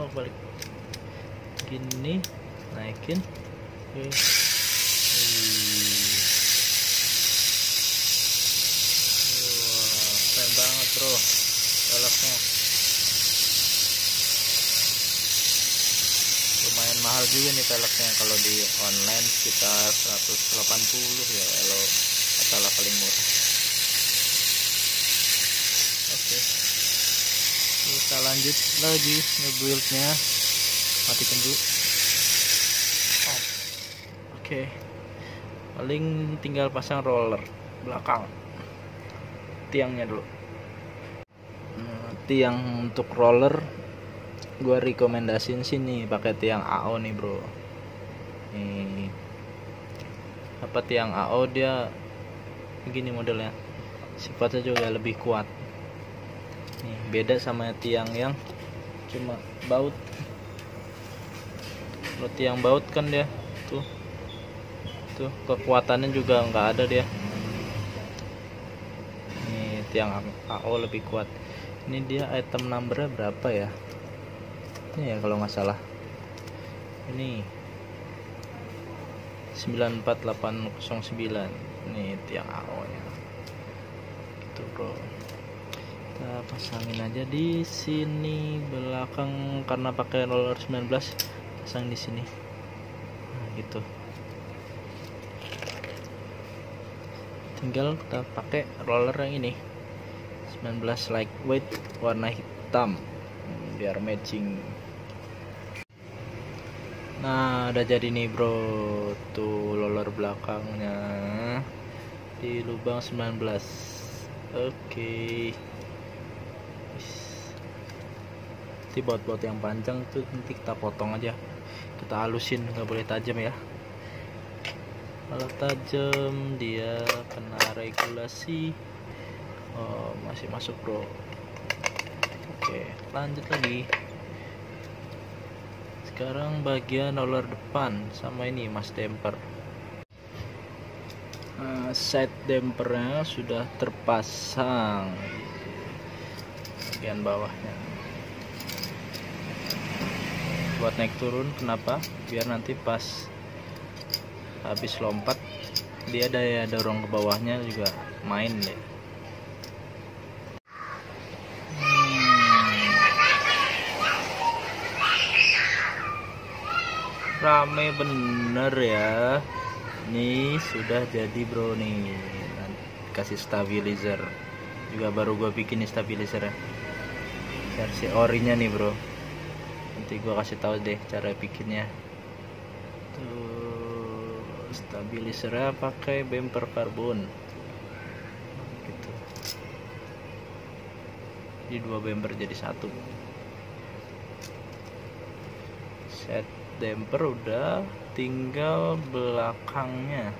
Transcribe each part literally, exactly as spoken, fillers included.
bolak balik gini, naikin. Oke. Wah, keren banget bro velgnya. Lumayan mahal juga nih velgnya, kalau di online sekitar seratus delapan puluh ya kalau salah, paling murah. Oke, kita lanjut lagi nge-buildnya. Matikan dulu. Oh. Oke, paling tinggal pasang roller belakang tiangnya dulu. Nah, tiang untuk roller gua rekomendasiin sini pakai tiang A O nih bro. Nih apa, tiang A O dia begini modelnya, sifatnya juga lebih kuat nih, beda sama tiang yang cuma baut. Kalau tiang baut kan dia tuh tuh kekuatannya juga nggak ada dia. Nih tiang A O lebih kuat. Ini dia item numbernya berapa ya, ini ya kalau nggak salah ini sembilan empat delapan nol sembilan. Nih tiang A O nya gitu bro. Kita pasangin aja di sini belakang, karena pakai roller sembilan belas, pasang di sini. Nah gitu, tinggal kita pakai roller yang ini sembilan belas lightweight warna hitam biar matching. Nah udah jadi nih bro, tuh roller belakangnya di lubang sembilan belas. Oke, nanti baut-baut yang panjang tuh nanti kita potong aja, kita halusin, nggak boleh tajam ya. Kalau tajam dia kena regulasi. Oh masih masuk bro. Oke lanjut lagi. Sekarang bagian roller depan sama ini mas damper. Nah, side dampernya sudah terpasang bagian bawahnya. Buat naik turun, kenapa? Biar nanti pas habis lompat dia daya dorong ke bawahnya juga main deh. Rame bener ya. Ini sudah jadi bro nih, kasih stabilizer juga baru gue bikin nih stabilizer versi orinya nih bro. Nanti gue kasih tahu deh cara bikinnya. Tuh stabilizernya pakai bumper karbon gitu, di dua bumper jadi satu. Set damper udah, tinggal belakangnya,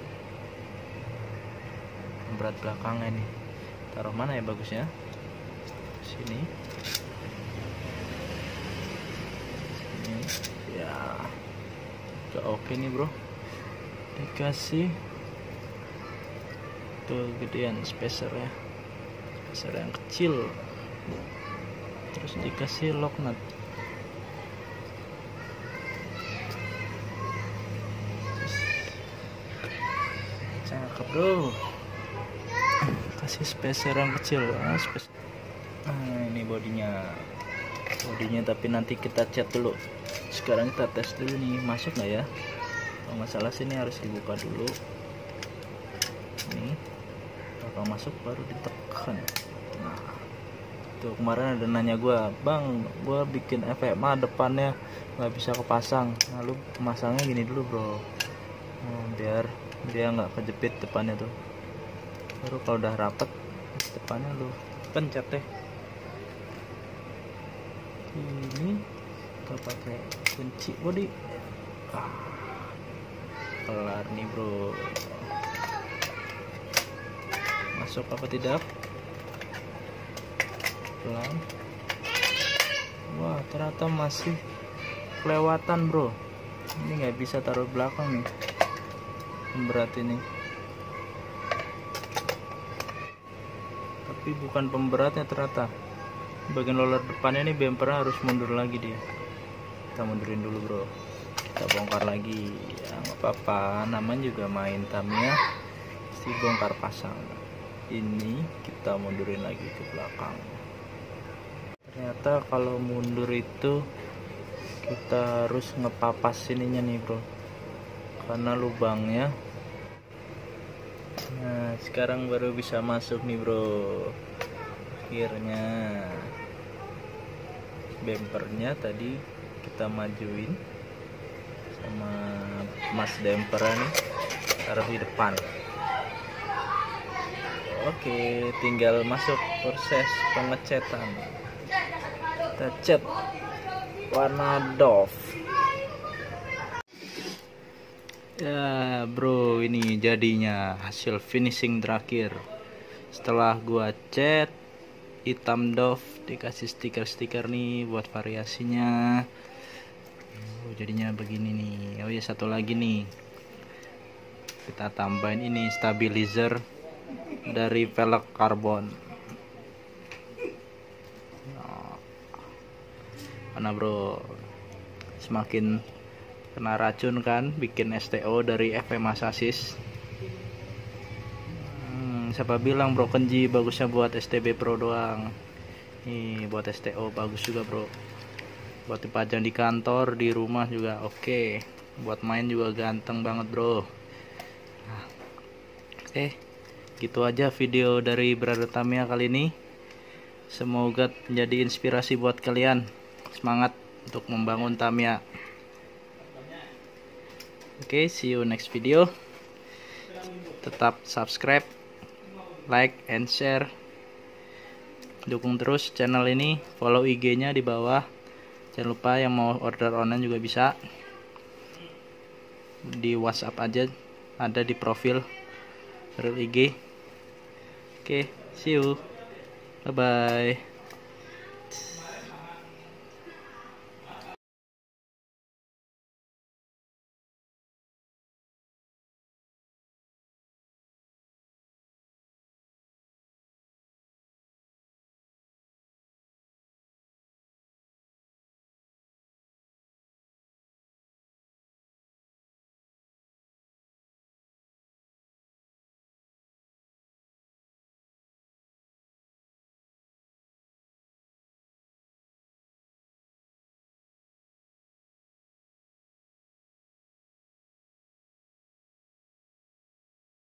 berat belakangnya nih, taruh mana ya bagusnya? Sini. Sini. Ya, udah oke nih bro. Dikasih tuh gedean spacer ya, spacer yang kecil, terus dikasih lock nut. Cakep bro, kasih spacer yang kecil. Nah, spacer. Nah ini bodinya, bodinya tapi nanti kita cat dulu. Sekarang kita tes dulu nih masuk nggak ya. Kalau masalah sini harus dibuka dulu. Nih kalau masuk baru ditekan. Nah tuh kemarin ada nanya gua, bang gua bikin F M A depannya nggak bisa kepasang. Lalu masangnya gini dulu bro, nah, biar dia nggak kejepit depannya tuh. Baru kalau udah rapet depannya lu pencet deh. Ini kita pakai kunci body. Ah, kelar nih bro. Masuk apa tidak? Pelan. Wah ternyata masih kelewatan bro. Ini nggak bisa taruh belakang nih, pemberat ini. Tapi bukan pemberatnya ternyata, bagian roller depannya ini bumpernya harus mundur lagi dia. kita mundurin dulu bro, kita bongkar lagi ya, nggak apa-apa, namanya juga main Tamiya pasti bongkar pasang. Ini kita mundurin lagi ke belakang. Ternyata kalau mundur itu kita harus ngepapas ininya nih bro, karena lubangnya. Nah sekarang baru bisa masuk nih bro, akhirnya. Bempernya tadi kita majuin sama mas dempernya nih, taruh di depan. Oke, tinggal masuk proses pengecetan. Kita cat warna doff. Ya bro, ini jadinya hasil finishing terakhir. Setelah gua cat hitam doff, dikasih stiker-stiker nih buat variasinya. Oh, jadinya begini nih. Oh ya, satu lagi nih, kita tambahin ini stabilizer dari velg karbon. Nah, mana bro, semakin kena racun kan bikin S T O dari F M A Chassis. Siapa bilang bro Kenji bagusnya buat S T B Pro doang. Nih buat S T O bagus juga bro, buat dipajang di kantor, di rumah juga oke, buat main juga ganteng banget bro. Nah, eh gitu aja video dari Brother Tamiya kali ini. Semoga menjadi inspirasi buat kalian, semangat untuk membangun Tamiya. Oke, see you next video. Tetap subscribe, like and share, dukung terus channel ini, follow I G nya di bawah. Jangan lupa yang mau order online juga bisa di WhatsApp aja, ada di profil real I G. Oke, see you, bye bye.